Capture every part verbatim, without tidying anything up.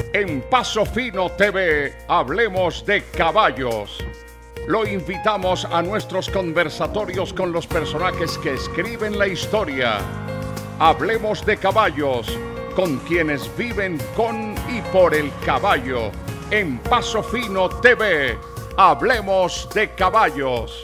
En Paso Fino T V, hablemos de caballos. Lo invitamos a nuestros conversatorios con los personajes que escriben la historia. Hablemos de caballos, con quienes viven con y por el caballo. En Paso Fino T V, hablemos de caballos.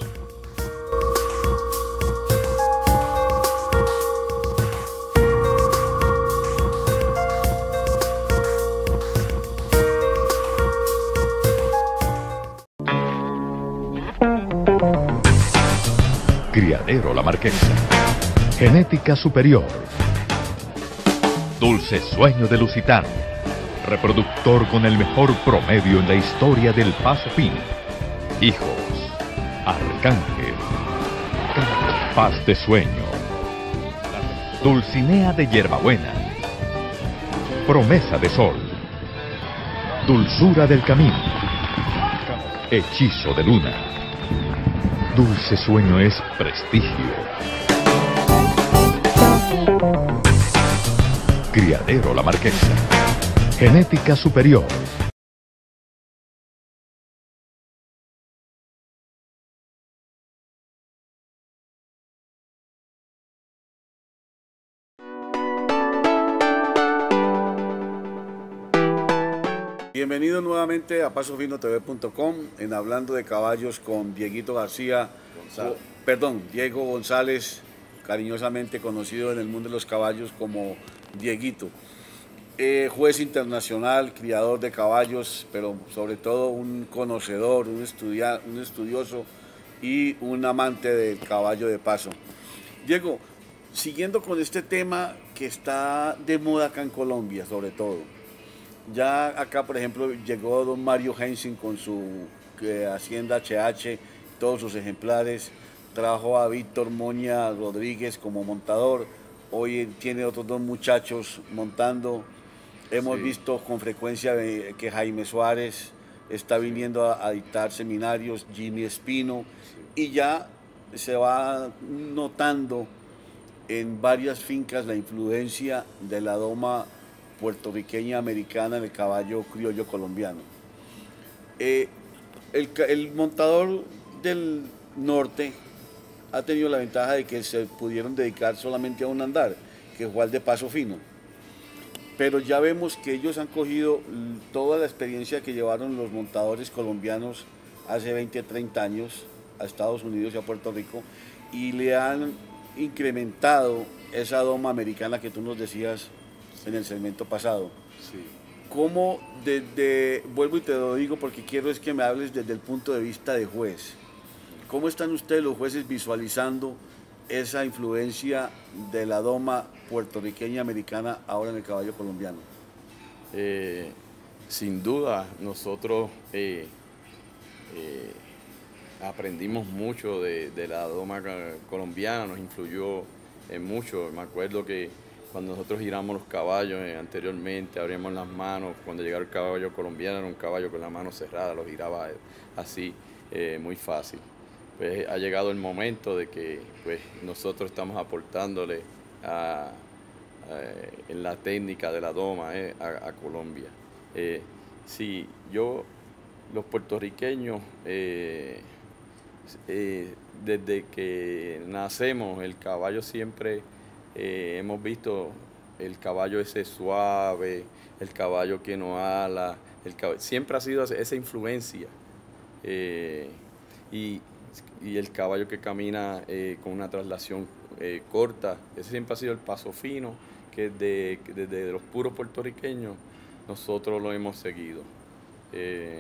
Criadero La Marquesa. Genética superior. Dulce sueño de Lusitano. Reproductor con el mejor promedio en la historia del Paso Fino. Hijos. Arcángel. Paz de sueño. Dulcinea de Hierbabuena. Promesa de sol. Dulzura del camino. Hechizo de luna. Dulce sueño es prestigio. Criadero La Marquesa. Genética superior. Bienvenido nuevamente a paso fino T V punto com en Hablando de Caballos con Dieguito García, González. O, perdón, Diego González, cariñosamente conocido en el mundo de los caballos como Dieguito. Eh, juez internacional, criador de caballos, pero sobre todo un conocedor, un, estudia, un estudioso y un amante del caballo de paso. Diego, siguiendo con este tema que está de moda acá en Colombia, sobre todo. Ya acá, por ejemplo, llegó don Mario Hensing con su eh, Hacienda H H, todos sus ejemplares. Trajo a Víctor Moña Rodríguez como montador. Hoy tiene otros dos muchachos montando. Hemos sí. visto con frecuencia que Jaime Suárez está viniendo a, a dictar seminarios, Jimmy Espino, y ya se va notando en varias fincas la influencia de la doma puertorriqueña americana en el caballo criollo colombiano. Eh, el, el montador del norte ha tenido la ventaja de que se pudieron dedicar solamente a un andar, que fue al de Paso Fino. Pero ya vemos que ellos han cogido toda la experiencia que llevaron los montadores colombianos hace veinte, treinta años a Estados Unidos y a Puerto Rico y le han incrementado esa doma americana que tú nos decías en el segmento pasado. Sí. ¿Cómo desde, vuelvo y te lo digo porque quiero es que me hables desde el punto de vista de juez, cómo están ustedes los jueces visualizando esa influencia de la doma puertorriqueña americana ahora en el caballo colombiano? Eh, sin duda, nosotros eh, eh, aprendimos mucho de, de la doma colombiana, nos influyó en mucho. Me acuerdo que cuando nosotros giramos los caballos eh, anteriormente, abríamos las manos, cuando llegaba el caballo colombiano era un caballo con la mano cerrada, lo giraba así, eh, muy fácil. Pues ha llegado el momento de que pues, nosotros estamos aportándole a, a, en la técnica de la doma eh, a, a Colombia. Eh, sí, yo, los puertorriqueños, eh, eh, desde que nacemos, el caballo siempre... Eh, hemos visto el caballo ese suave, el caballo que no ala, el caballo, siempre ha sido esa influencia. Eh, y, y el caballo que camina eh, con una traslación eh, corta, ese siempre ha sido el paso fino, que desde de, de los puros puertorriqueños nosotros lo hemos seguido. Eh,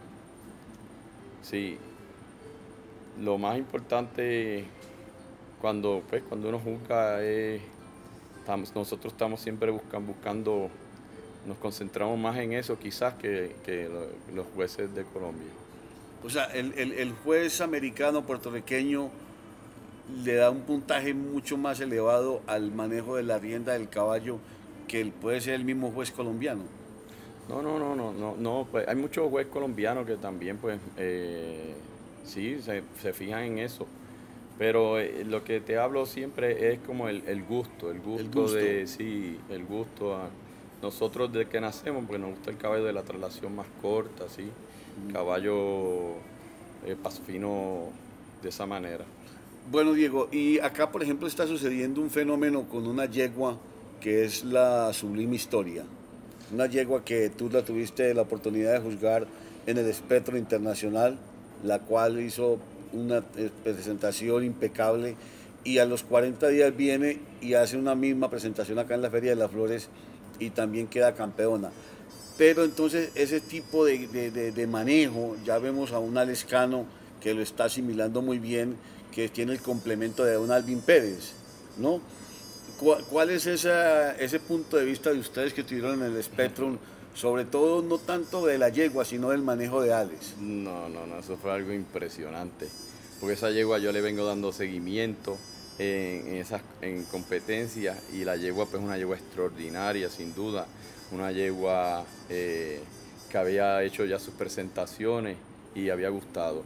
sí, lo más importante... Cuando, pues, cuando uno juzga, eh, estamos, nosotros estamos siempre buscando, buscando, nos concentramos más en eso quizás que, que lo, los jueces de Colombia. O sea, el, el, el juez americano puertorriqueño le da un puntaje mucho más elevado al manejo de la rienda del caballo que el, puede ser el mismo juez colombiano. No, no, no, no, no, no pues hay muchos jueces colombianos que también, pues, eh, sí, se, se fijan en eso. Pero eh, lo que te hablo siempre es como el, el gusto, el gusto, el gusto de, sí, el gusto a, nosotros desde que nacemos, porque nos gusta el caballo de la traslación más corta, ¿sí? Caballo eh, paso fino de esa manera. Bueno, Diego, y acá, por ejemplo, está sucediendo un fenómeno con una yegua que es la Sublime Historia. Una yegua que tú la tuviste la oportunidad de juzgar en el Espectro Internacional, la cual hizo una presentación impecable y a los cuarenta días viene y hace una misma presentación acá en la Feria de las Flores y también queda campeona. Pero entonces ese tipo de, de, de, de manejo, ya vemos a un Alex Cano que lo está asimilando muy bien, que tiene el complemento de un Alvin Pérez, ¿no? ¿Cuál, cuál es esa, ese punto de vista de ustedes que tuvieron en el Spectrum, sobre todo no tanto de la yegua, sino del manejo de Alex? No, no, no, eso fue algo impresionante, porque esa yegua yo le vengo dando seguimiento en, en esas en competencias y la yegua pues una yegua extraordinaria, sin duda, una yegua eh, que había hecho ya sus presentaciones y había gustado,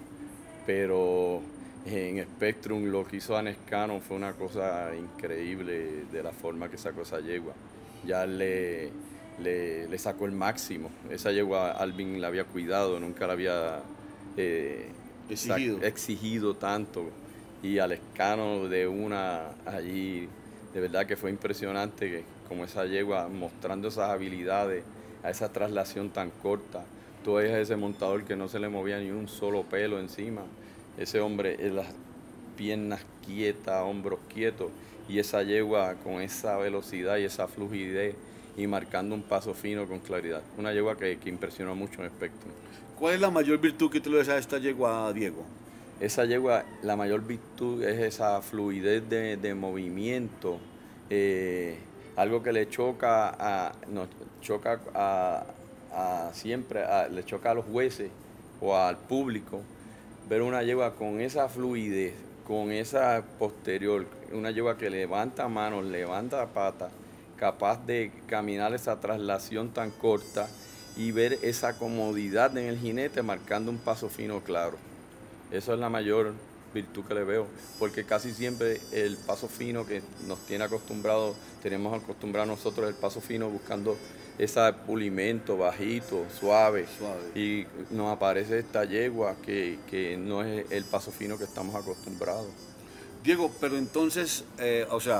pero en Spectrum lo que hizo Alex Cano fue una cosa increíble de la forma que sacó esa yegua. Ya le, le, le sacó el máximo. Esa yegua Alvin la había cuidado, nunca la había eh, exigido. exigido tanto. Y Alex Cano de una allí, de verdad que fue impresionante que, como esa yegua mostrando esas habilidades a esa traslación tan corta. Tú ves a ese montador que no se le movía ni un solo pelo encima. Ese hombre, las piernas quietas, hombros quietos, y esa yegua con esa velocidad y esa fluidez y marcando un paso fino con claridad. Una yegua que, que impresionó mucho en Spectrum. ¿Cuál es la mayor virtud que tú le das a esta yegua, Diego? Esa yegua, la mayor virtud es esa fluidez de, de movimiento, eh, algo que le choca a, nos choca a, a siempre, a, le choca a los jueces o al público. Ver una yegua con esa fluidez, con esa posterior, una yegua que levanta manos, levanta patas, capaz de caminar esa traslación tan corta y ver esa comodidad en el jinete marcando un paso fino claro. Eso es la mayor virtud que le veo, porque casi siempre el paso fino que nos tiene acostumbrados, tenemos acostumbrado nosotros el paso fino buscando ese pulimento bajito, suave, suave. Y nos aparece esta yegua que, que no es el paso fino que estamos acostumbrados. Diego, pero entonces, eh, o sea,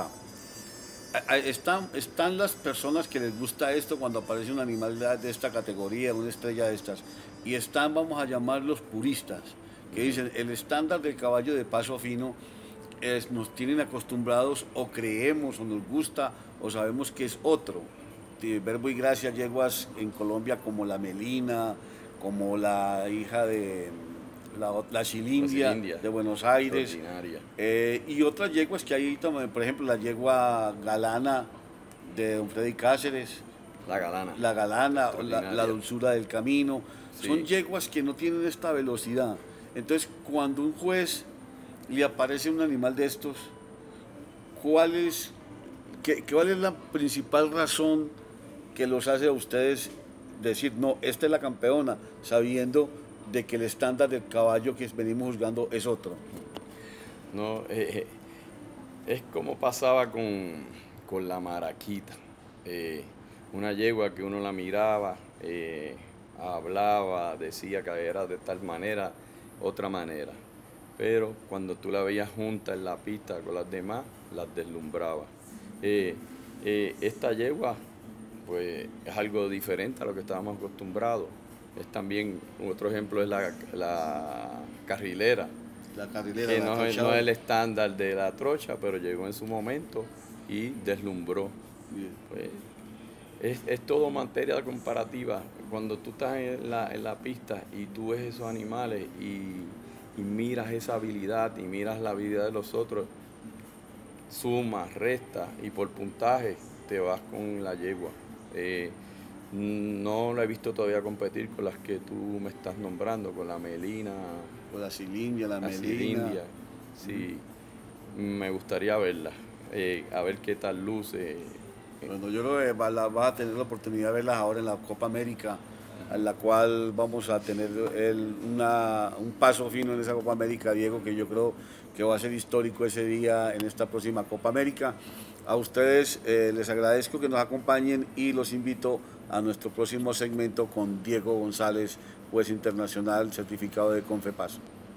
están, están las personas que les gusta esto cuando aparece un animal de, de esta categoría, una estrella de estas, y están, vamos a llamarlos puristas, que dicen, el estándar del caballo de paso fino es, nos tienen acostumbrados o creemos o nos gusta o sabemos que es otro. De Verbo y Gracia, yeguas en Colombia como la Melina, como la hija de la, la Chilindia de Buenos Aires, eh, y otras yeguas que hay también, por ejemplo la yegua Galana de don Freddy Cáceres, la Galana, la, galana la, la Dulzura del Camino, sí. Son yeguas que no tienen esta velocidad. Entonces cuando un juez le aparece un animal de estos, ¿cuál es, qué, cuál es la principal razón que los hace a ustedes decir, no, esta es la campeona, sabiendo de que el estándar del caballo que venimos juzgando es otro? No, eh, es como pasaba con, con la Maraquita, eh, una yegua que uno la miraba, eh, hablaba, decía que era de tal manera, otra manera, pero cuando tú la veías junta en la pista con las demás, las deslumbraba. Eh, eh, esta yegua pues es algo diferente a lo que estábamos acostumbrados. Es también, otro ejemplo es la, la carrilera, la carrilera que la no, es, no es el estándar de la trocha, pero llegó en su momento y deslumbró. Pues, es, es todo materia comparativa. Cuando tú estás en la, en la pista y tú ves esos animales y, y miras esa habilidad y miras la habilidad de los otros, sumas, restas y por puntaje te vas con la yegua. Eh, no la he visto todavía competir con las que tú me estás nombrando, con la Melina, con la Chilindia, la, la Melina. Chilindia. Sí, mm. me gustaría verla, eh, a ver qué tal luce. Bueno, yo creo que vas a tener la oportunidad de verlas ahora en la Copa América, en la cual vamos a tener el, una, un paso fino en esa Copa América, Diego, que yo creo que va a ser histórico ese día en esta próxima Copa América. A ustedes eh, les agradezco que nos acompañen y los invito a nuestro próximo segmento con Diego González, juez internacional certificado de CONFEPASO.